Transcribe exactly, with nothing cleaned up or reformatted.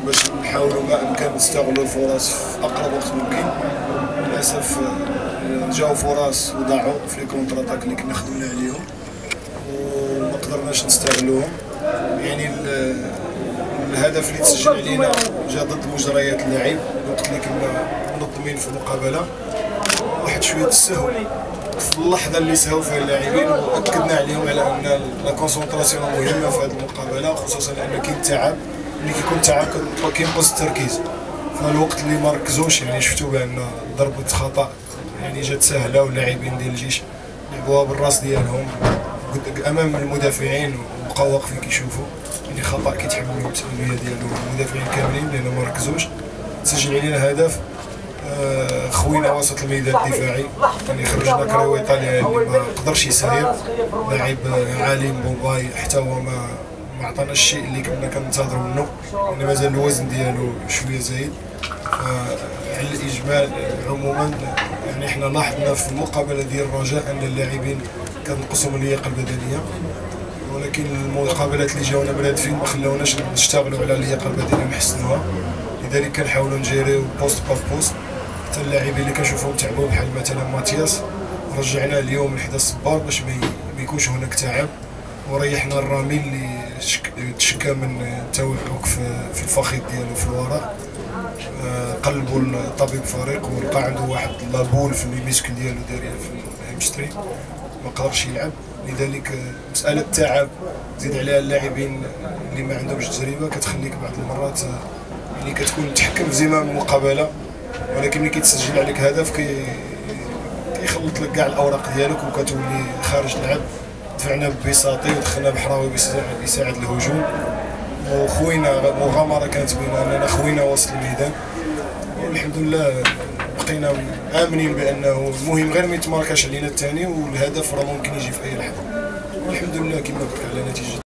باش نحاولوا ما امكن نستغلوا الفرص في اقرب وقت ممكن. للاسف جاو فرص وضاعوا في لي كونتراتاك اللي كنا خدمنا عليهم وما قدرناش نستغلوهم. يعني الهدف اللي تسجل علينا جا ضد مجريات اللاعب وقت اللي كنا منظمين في المقابله، واحد شويه السهو في اللحظه اللي سهوا فيها اللاعبين، واكدنا عليهم على ان لا كونسونطراسيون مهمه في هذه المقابله، خصوصا ان كاين تعب. ملي كيكون تعب كينقص التركيز. فالوقت اللي ما ركزوش يعني شفتوا بان ضربه خطا يعني جات سهله، واللاعبين ديال الجيش لعبوها بالراس ديالهم امام المدافعين وبقاو واقفين كيشوفوا. يعني خطا كيتحملوا المسؤوليه ديالو المدافعين كاملين لانه ما ركزوش. تسجل علينا هدف، آه خوينا وسط الميدان الدفاعي يعني خرجنا كراوي طالع اللي ما قدرش يسير، لاعب عالي بومباي حتى هو ما ما عطاناش الشيء اللي كنا كننتظروا منه، يعني مازال الوزن ديالو شويه زايد. على الاجمال عموما يعني احنا لاحظنا في المقابله ديال الرجاء ان اللاعبين كتنقصهم اللياقه البدنيه، ولكن المقابلات اللي جاونا مرادفين ما خلاوناش نشتغلوا على اللياقه البدنيه ونحسنوها. لذلك كنحاولوا نجيريو بوست باف بوست. حتى اللاعبين اللي كنشوفهم تعبوا بحال مثلا ماتياس رجعناه اليوم لحدا الصبار باش ما يكونش هناك تعب، وريحنا الرامي اللي تشكى من توعك في الفخذ ديالو في الوراء. قلبوا الطبيب الفريق ولقى عنده واحد لابول في الميسكل ديالو داير في الهامسترين، ما قدرش يلعب. لذلك مساله التعب زيد عليها اللاعبين اللي ما عندهمش تجربه كتخليك بعض المرات يعني كتكون تحكم في زمام المقابله، ولكن ملي كيتسجل عليك هدف كي كيخلط لك كاع الاوراق ديالك وكتولي خارج اللعب. دفعنا ببساطي ودخلنا بحراوي بيساعد الهجوم، وخوينا مغامره كانت بيننا اننا خوينا وسط الميدان، والحمد لله بقينا امنين بانه المهم غير ما يتماركاش علينا الثاني، والهدف راه ممكن يجي في اي لحظه، والحمد لله كما قلت على نتيجه.